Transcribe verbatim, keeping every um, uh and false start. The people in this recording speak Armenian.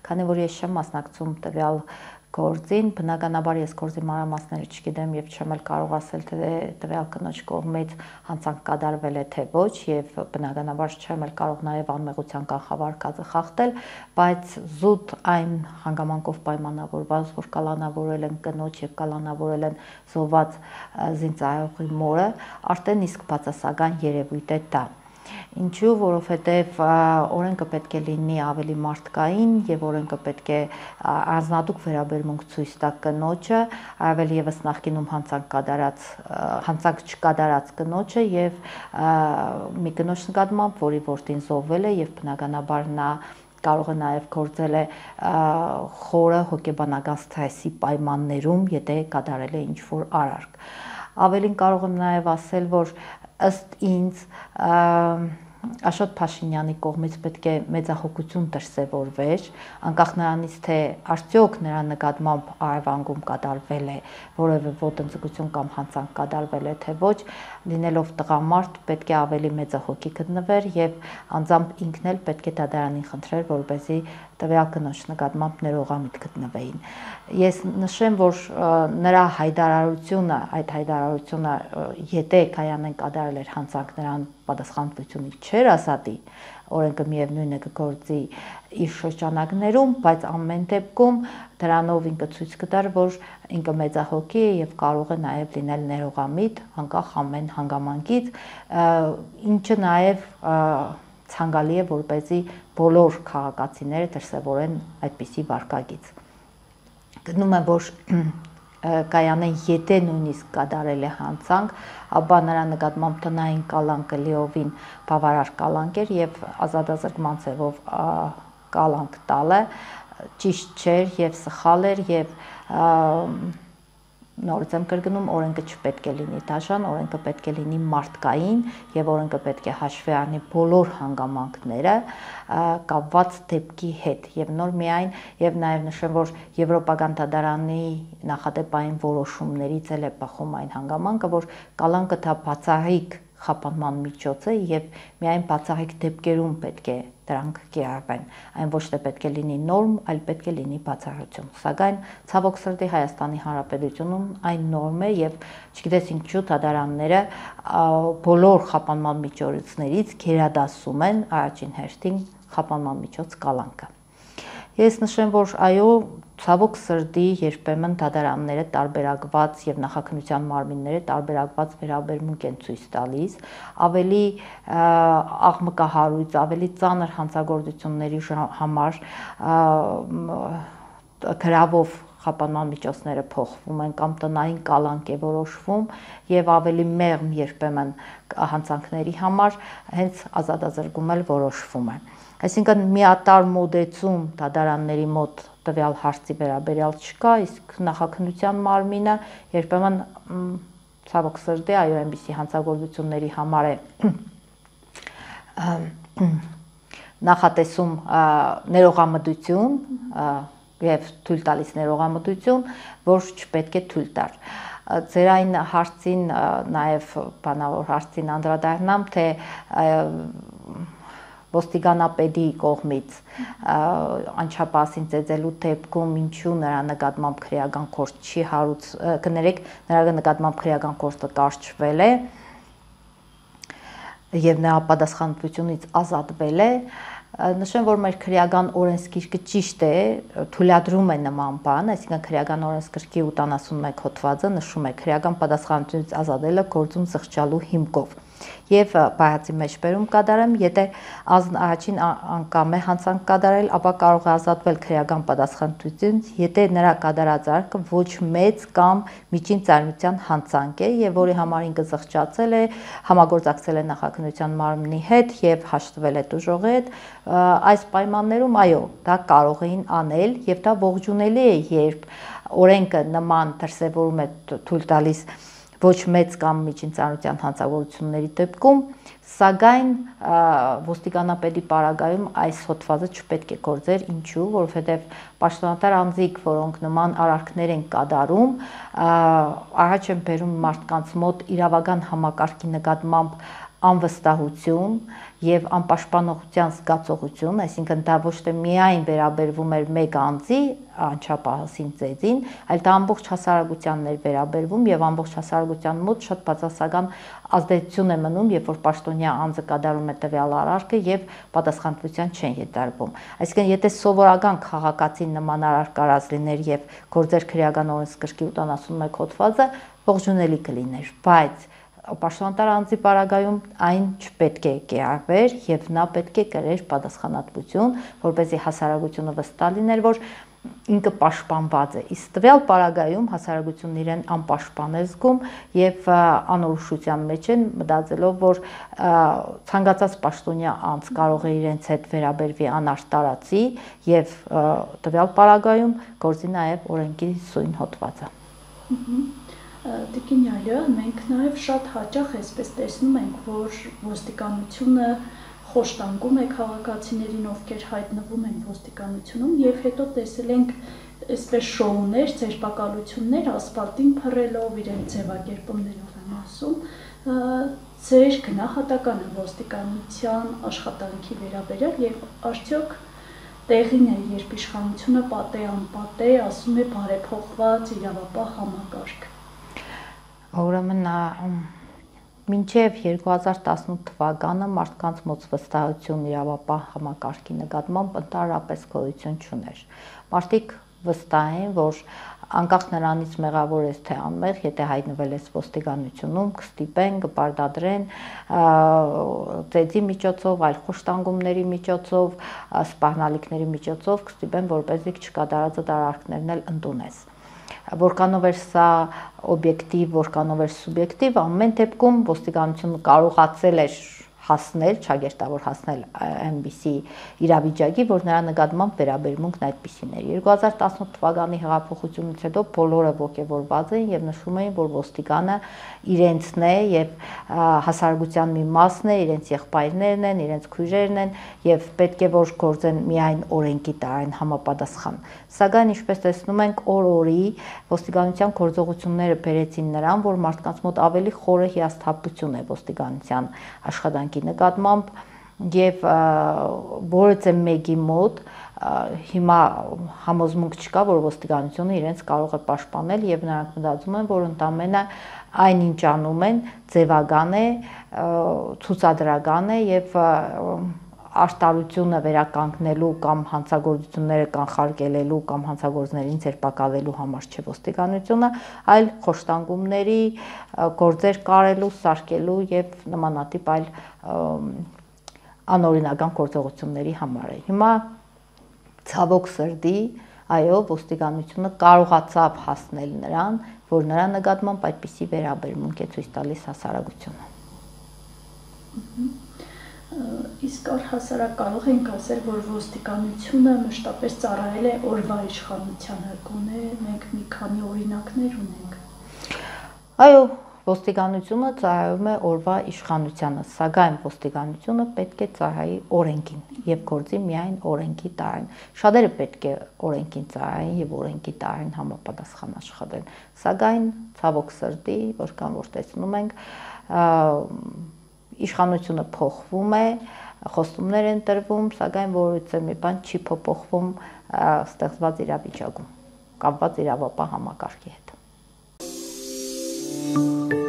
քանի որ ես չեմ մասնակցում տվյալ գործին, բնականաբար ես գործի մանրամասները չգիտեմ եւ չեմ էլ կարող ասել թե տվյալ կնոջ կողմից հանցանք կատարվել է թե ոչ եւ բնականաբար չեմ էլ կարող նաեւ անմեղության կանխավարկածը խախտել, բայց զուտ այն հանգամանքով պայմանավորված, որ կալանավորել են կնոջ եւ կալանավորել են զոհված զինծառայողի մորը, արդեն իսկ բացասական երևույթ է դա։ Ինչու, որովհետև օրենքը պետք է լինի ավելի մարդկային եւ օրենքը պետք է առանձնատուկ վերաբերմունք ցույց տա կնոջը, առավել եւս նախկինում հանցանք կատարած հանցանք չկատարած կնոջը եւ մի կնոջ նկատմամբ, որի որդին զոհվել է եւ բնականաբար նա կարող է նաեւ գործել է խորը հոգեբանական սթրեսի պայմաններում, եթե կատարել է ինչ-որ արարք։ Ավելին կարող եմ նաեւ ասել, որ ըստ ինձ Աշոտ Փաշինյանի կողմից պետք է մեծահոգություն դրսևորվեր, անկախ նրանից, թե արդյոք նրա նկատմամբ արևանգում կատարվել է որևէ ոտնձգություն կամ հանցանք կատարվել է թե ոչ, լինելով տղամարդ պետք է ավելի մեծահոգի գտնվեր եւ անձամբ ինքն էլ պետք է դատարանին խնդրեր, որպեսզի տվյալ կնոջ նկատմամբ ներողամիտ գտնվեին։ Ես նշեմ, որ նրա հայտարարությունը, այդ հայտարարությունը, եթե Քայանեն կատարել էր հանցանք, նրան պատասխանատվությունից չէր ազատի, օրենքը միևնույն է կգործի իր շրջանակներում, բայց ամեն դեպքում դրանով ինքը ցույց կտար, որ ինքը մեծահոգի է եւ կարող է նաեւ լինել ներողամիտ, անկախ ամեն հանգամանքից, ինչը նաեւ ցանկալի է, որպեսզի բոլոր քաղաքացիները դրսևորեն այդպիսի վարքագիծ։ Գտնում եմ, որ Կայանեն եթե նույնիսկ կատարել է հանցանք, ապա նրա նկատմամբ տնային կալանքը լիովին բավարար կալանք էր եւ ազատազրկման ձևով կալանք տալը ճիշտ չէր եւ սխալ էր եւ նորից եմ կրկնում, օրենքը չպետք է լինի դաժան, օրենքը պետք է լինի մարդկային եւ օրենքը պետք է հաշվի առնի բոլոր հանգամանքները կապված դեպքի հետ եւ նոր միայն եւ նաեւ նշեմ, որ Եվրոպական դատարանի նախադեպային որոշումներից էլ է բխում այն հանգամանքը, որ կալանքը դա բացառիկ խափանման միջոց է եւ միայն բացառիկ դեպքերում պետք է դրանք կիրառվեն, այն ոչ թե պետք է լինի նորմ, այլ պետք է լինի բացառություն։ Սակայն ցավոք սրտի Հայաստանի Հանրապետությունում այն նորմ է եւ չգիտես ինչու դատարանները բոլոր խափանման միջոցներից գերադասում են առաջին հերթին խափանման միջոց կալանքը։ Ես նշեմ, որ այո, ցավոք սրտի երբեմն դատարանները տարբերակված եւ նախաքննության մարմինները տարբերակված վերաբերմունք են ցույց տալիս, ավելի աղմկահարույց, ավելի ծանր հանցագործությունների համար գրավով խափանման միջոցները փոխվում են կամ տնային կալանք է որոշվում եւ ավելի մեղմ երբեմն հանցանքների համար հենց ազատազրկում էլ որոշվում է։ Այսինքն միատար մոդեցում դատարանների մոտ տվյալ հարցի վերաբերյալ չկա, իսկ նախաքննության մարմինը երբեմն ցավոք սրտի այո այնպիսի հանցագործությունների համար է նախատեսում ներողամտություն եւ թույլ տալիս ներողամտություն, որ չպետք է թույլ տար։ Ձեր այն հարցին նաեւ բանավոր հարցին անդրադառնամ, թե ոստիկանապետի կողմից անչափահասին ծեծելու դեպքում ինչու նրա նկատմամբ քրեական գործ չի հարուց կներեք նրա նկատմամբ քրեական գործը կարճվել է եւ նրա պատասխանատվությունից ազատվել է նշեմ, որ մեր քրեական օրենսգիրքը ճիշտ է, թույլատրում է նման բան, այսինքն քրեական օրենսգրքի ութանասունմեկ հոդվածը նշում է քրեական պատասխանատվությունից ազատելը գործում զղջալու հիմքով եւ բացի մեջբերում կատարեմ, եթե առաջին անգամ է հանցանք կատարել, ապա կարող է ազատվել քրեական պատասխանատվությունից, եթե նրա կատարած արարքը ոչ մեծ կամ միջին ծանրության հանցանք է եւ որի համար ինքը զղջացել է, համագործակցել է նախաքննության մարմնի հետ եւ հաշտվել է տուժողի հետ, այս պայմաններում այո, դա կարող էին անել եւ դա ողջունելի է, երբ օրենքը նման դրսևորում է թույլ տալիս ոչ մեծ կամ միջին ծանրության հանցագործությունների դեպքում, սակայն ոստիկանապետի պարագայում այս հոդվածը չպետք է գործեր, ինչու, որովհետև պաշտոնատար անձիկ, որոնք նման արարքներ են կատարում, առաջ են բերում մարդկանց մոտ իրավական համակարգի նկատմամբ անվստահություն եւ անպաշտպանողության զգացողություն, այսինքն դա ոչ թե միայն վերաբերվում էր մեկ անձի անչափահասին ծեծին, այլ դա ամբողջ հասարակությանն էր վերաբերվում եւ ամբողջ հասարակության մոտ շատ բացասական ազդեցություն է մնում, երբ որ պաշտոնյա անձը կատարում է տվյալ արարքը եւ պատասխանատվության չեն յետարվում։ Այսինքն եթե սովորական քաղաքացին նման արարք կարած լիներ եւ գործեր քրեական օրենսգրքի ութանասունմեկ հոդվածը ողջունելի կլիներ, բայց պաշտոնատար անձի պարագայում այն չպետք է կերավեր եւ նա պետք է կրեր պատասխանատվություն, որպեսզի հասարակությունը վստահ լիներ, որ ինքը պաշտպանված է։ Իսկ տվյալ պարագայում հասարակությունն իրեն անպաշտպան է զգում եւ անորոշության մեջ են մտածելով, որ ցանկացած պաշտոնյա անձ կարող է իրենց հետ վերաբերվի անարտարացի եւ տվյալ պարագայում գործի նաեւ օրենքի սույն հոդվածը։ Տիկին Ալյա, մենք նաև շատ հաճախ այսպես տեսնում ենք, որ ոստիկանությունը խոշտանգում է քաղաքացիներին, ովքեր հայտնվում են ոստիկանությունում, եւ հետո տեսել ենք այսպես շոուներ, ձերբակալություններ ասֆալտին փռելով, իրենց ձևակերպումներով եմ ասում, ձեր գնահատականը ոստիկանության աշխատանքի վերաբերյալ եւ արդյոք տեղին է, երբ իշխանությունը պատե անպատե ասում է բարեփոխված իրավապահ համակարգ։ Ուրեմն մինչև երկու հազար տասնութ թվականը մարդկանց մոտ վստահություն իրավապահ համակարգի նկատմամբ ընդհանրապես գոյություն չուներ։ Մարդիկ վստահ են, որ անկախ նրանից մեղավոր ես թե անմեղ, եթե հայտնվել ես ոստիկանությունում, կստիպեն, կպարտադրեն ծեծի միջոցով, այլ խոշտանգումների միջոցով, սպառնալիքների միջոցով կստիպեն, որպեսզի չկատարած արարքներն էլ ընդունես։ Որքանով էր սա օբյեկտիվ, որքանով էր սուբյեկտիվ, ամեն դեպքում ոստիկանությունը կարողացել էր հասնել, չագերտավոր հասնել այնպիսի իրավիճակի, որ նրա նկատմամբ վերաբերմունքն այդպիսին էր։ երկու հազար տասնութ թվականի հեղափոխությունից հետո բոլորը ողջևորված էին եւ նշում էին, որ ոստիկանը իրենցն է եւ հասարակության մի մասն է, իրենց եղբայրներն են, իրենց քույրերն են եւ պետք է որ գործեն միայն օրենքի տարին համապատասխան։ Սակայն ինչպես տեսնում ենք, օր-օրի ոստիկանության գործողությունները բերեցին նրան, որ մարդկանց մոտ ավելի խորը հիասթափություն է ոստիկանության աշխատանքի նկատմամբ եւ որևէ մեկի մոտ հիմա համոզմունք չկա, որ ոստիկանությունը իրենց կարող է պաշտպանել եւ նրանք մտածում են, որ ընդամենը այնինչ անում են ձևական է, ցուցադրական է եւ արտարությունը վերականգնելու կամ հանցագործությունները կանխարգելելու կամ հանցագործներին ձերբակալելու համար չէ ոստիկանությունը, այլ խոշտանգումների գործեր կարելու, սարքելու եւ նմանատիպ այլ անօրինական գործողությունների համար է։ Հիմա ցավոք սրտի, այո, ոստիկանությունը կարողացավ հասնել նրան, որ նրա նկատմամբ այդպիսի վերաբերմունք է ցույց տալիս հասարակությունը։ Իսկ առհասարակ կարող ենք ասել, որ ոստիկանությունը մշտապես ծառայել է օրվա իշխանությանը, գոնե մենք մի քանի օրինակներ ունենք։ Այո, ոստիկանությունը ծառայում է օրվա իշխանությանը, սակայն ոստիկանությունը պետք է ծառայի օրենքին եւ գործի միայն օրենքի տարին։ Շատերը պետք է օրենքին ծառայեն եւ օրենքի տարին համապատասխան աշխատեն, սակայն ցավոք սրտի, որքան որ տեսնում ենք, իշխանությունը փոխվում է, խոստումներ են տրվում, սակայն որևէ մի բան չի փոփոխվում ստեղծված իրավիճակում, կապված իրավապահ համակարգի հետ։